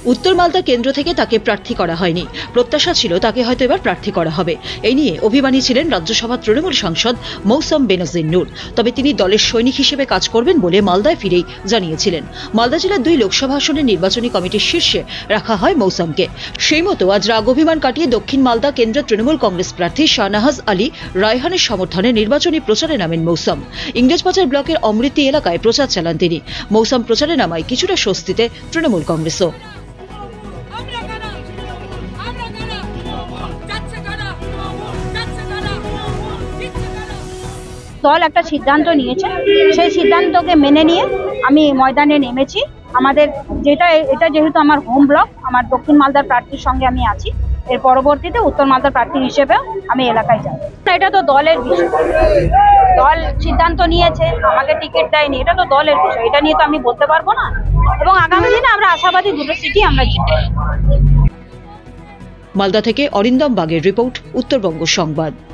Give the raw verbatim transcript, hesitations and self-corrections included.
উত্তর মালদা কেন্দ্র থেকে তাকে প্রার্থী করা হয়নি। প্রত্যাশা ছিল তাকে হয়তো এবার প্রার্থী করা হবে। এই নিয়ে অভিমানী ছিলেন রাজ্যসভা তৃণমূল সাংসদ মৌসম বেনজির নূর। তবে তিনি দলের সৈনিক হিসেবে কাজ করবেন বলে মালদায় ফিরেই জানিয়েছিলেন। মালদা জেলার দুই লোকসভা আসনের নির্বাচনী কমিটির শীর্ষে রাখা হয় মৌসমকে। সেই মতো আজ রাগ অভিমান কাটিয়ে দক্ষিণ মালদা কেন্দ্রের তৃণমূল কংগ্রেস প্রার্থী শাহনাহাজ আলী রায়হানের সমর্থনে নির্বাচনী প্রচারে নামেন মৌসম। ইংরেজবাজার ব্লকের অমৃতি এলাকায় প্রচার চালান তিনি। মৌসম প্রচারে নামায় কিছুটা স্বস্তিতে তৃণমূল কংগ্রেসও। দল একটা সিদ্ধান্ত নিয়েছে, সেই সিদ্ধান্তকে মেনে নিয়ে আমি ময়দানে নেমেছি। আমাদের যেটা এটা যেহেতু আমার হোম ব্লক, আমার দক্ষিণ মালদার প্রার্থীর সঙ্গে আমি আছি, এর পরবর্তীতে উত্তর মালদার প্রার্থী হিসেবেও আমি এলাকায় যাব। এটা তো দলের বিষয়, দল সিদ্ধান্ত নিয়েছে, আমাকে টিকিট দেয়নি, এটা তো দলের বিষয়, এটা নিয়ে তো আমি বলতে পারবো না। এবং আগামী দিনে আমরা আশাবাদী দুটো সিটি আমরা জিতব। মালদা থেকে অরিন্দম বাগের রিপোর্ট, উত্তরবঙ্গ সংবাদ।